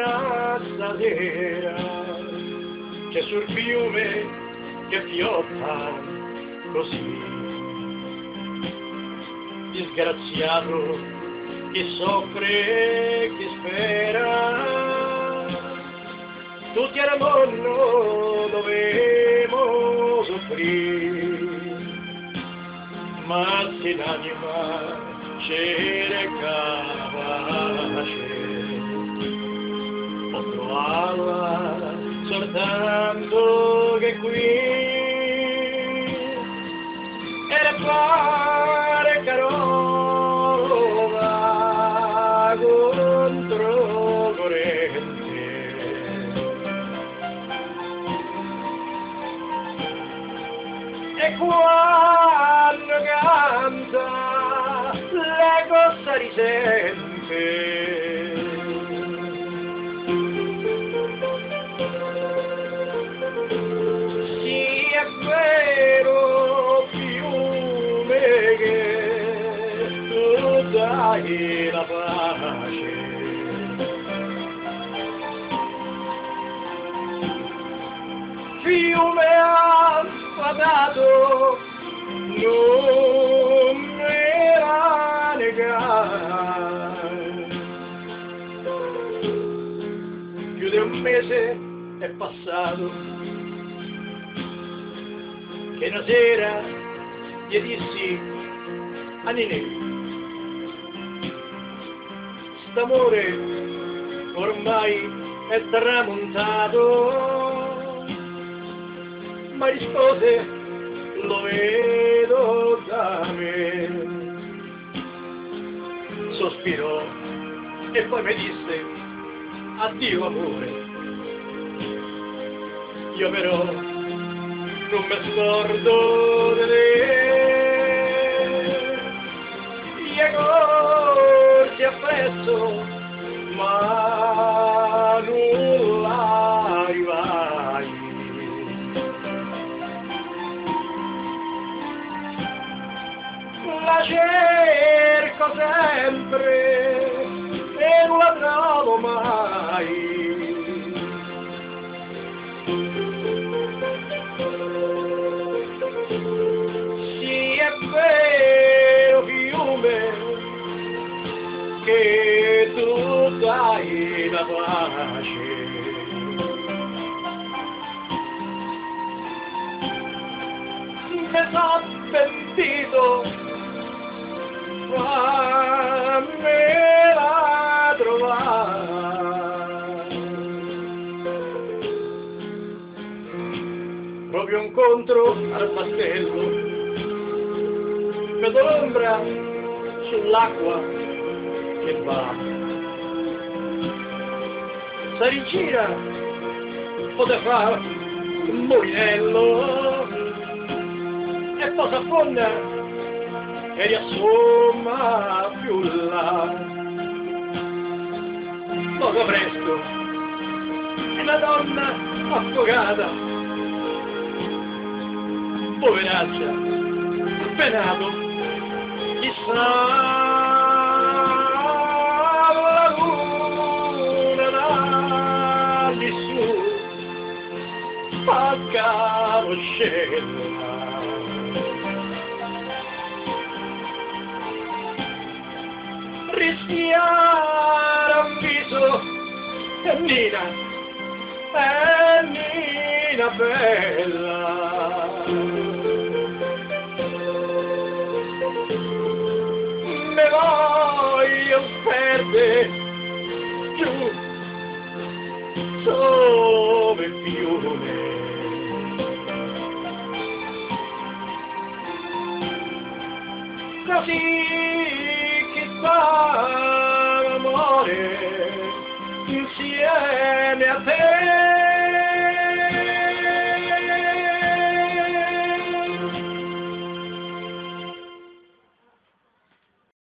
ma stasera c'è sul fiume che fiotta così. Disgraziato chi soffre, chi spera, tutti al mondo dovemo soffrire, ma se l'anima cerca pace, può trovarla soltanto che qui, e le fare carola contro corrente. E quando canta le cosa risente. Sì, è vero, fiume, che tu dai la pace. Fiume affatato, non me la negare. Più di un mese è passato che una sera gli dissi a Ninè: st'amore ormai è tramontato, ma rispose: lo vedo da me. Sospirò e poi mi disse: addio amore. Io però non mi scordo di te, gli corsi appresso, ma nulla arrivai. La cerco sempre e non la trovo mai. Sì, è vero, fiume, che tu dai la pace. Mi son pentito, fammela trovare. Proprio incontro al castello, vedo l'ombra sull'acqua che va. Si rigira, pote fare un mulinello e poi si affonda e riassomma più là. Poco presto una donna affogata, poveraccia, penato, chissà la luna da lì su spacca lo cielo. Rischiare un viso e Nina bella. Me voglio perdere giù sopra il fiume. Così che fa l'amore insieme a te.